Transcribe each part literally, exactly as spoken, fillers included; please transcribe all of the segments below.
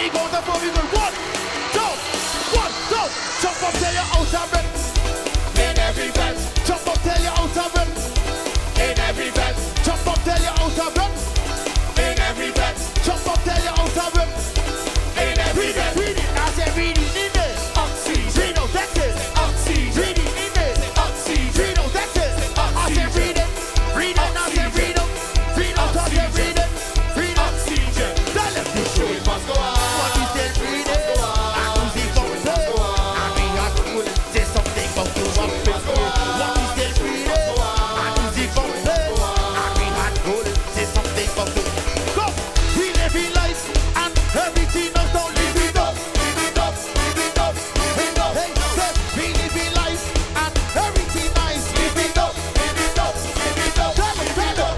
the count of four, we go one, two, one, two. Jump up till you're out of breath. In every breath. Jump up till you're out of breath. In every breath. Jump up till you're out of breath. In every breath. Jump up till you're out of breath. In every breath. Read it, I said read it in there. Oxygen. Read out, that's it. Oxygen. Read it in there. Oxygen. Read out, that's it. I said read it. Read it, I said read it. Read out, I said read it. Read it. Oxygen. Tell them this show it must go on. What is that read it? I music from the I mean I could say something about the one face. What is that read it? I music from the I mean I could say something about the go. We live in life and everything else don't live it up. Live it up, live it up, live it up. Hey, hey, we live in life and everything nice. Live it up, live it up, live it up. Tell them, tell them.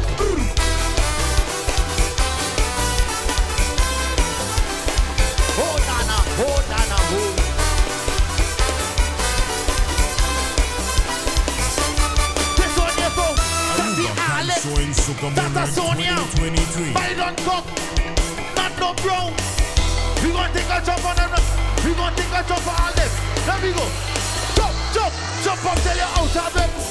Oh nana, oh nana, oh. This one here for that's the Alex, that's the Sonia. Byron Cook, not no brown. We gonna take a jump on them. We gonna take a jump on all them. There we go. Jump, jump, jump up till you're out of breath.